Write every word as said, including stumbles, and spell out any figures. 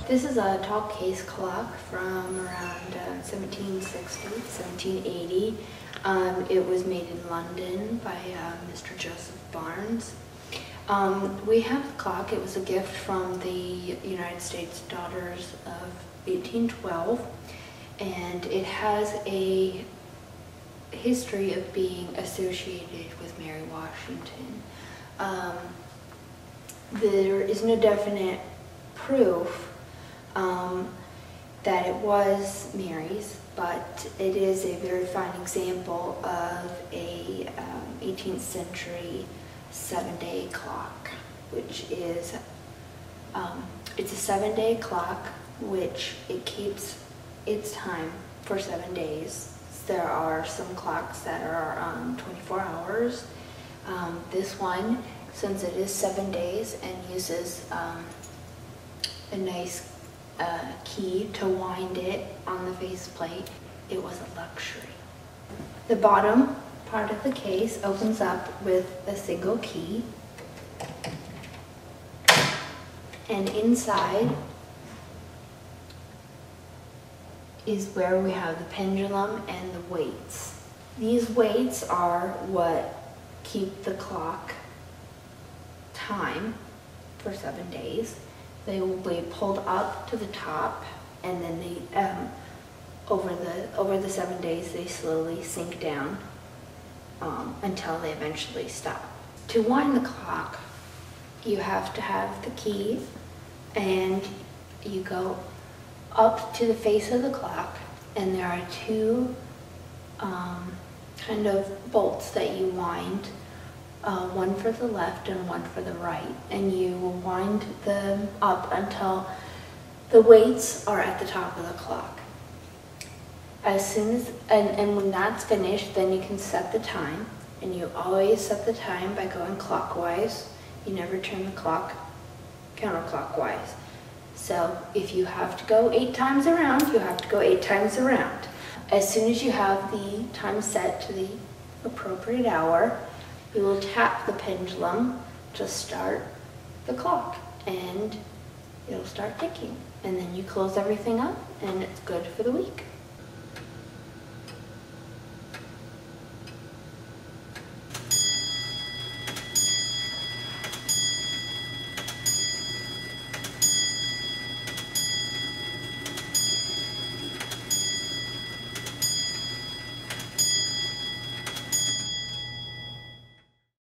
This is a tall case clock from around uh, seventeen sixty, seventeen eighty. Um, it was made in London by uh, Mister Joseph Barnes. Um, we have the clock. It was a gift from the United States Daughters of eighteen twelve, and it has a history of being associated with Mary Washington. Um, there is no definite proof um, that it was Mary's, but it is a very fine example of a um, eighteenth century seven-day clock, which is, um, it's a seven-day clock which it keeps its time for seven days. There are some clocks that are um, twenty-four hours. Um, this one, since it is seven days and uses um, a nice uh, key to wind it on the faceplate, it was a luxury. The bottom part of the case opens up with a single key, and inside is where we have the pendulum and the weights. These weights are what keep the clock time for seven days. They will be pulled up to the top, and then they, um, over the over the seven days, they slowly sink down um, until they eventually stop. To wind the clock, you have to have the key, and you go up to the face of the clock, and there are two um, kind of bolts that you wind, uh, one for the left and one for the right, and you will wind them up until the weights are at the top of the clock. As soon as, and, and when that's finished, then you can set the time, and you always set the time by going clockwise. You never turn the clock counterclockwise. So if you have to go eight times around, you have to go eight times around. As soon as you have the time set to the appropriate hour, you will tap the pendulum to start the clock, and it'll start ticking. And then you close everything up, and it's good for the week.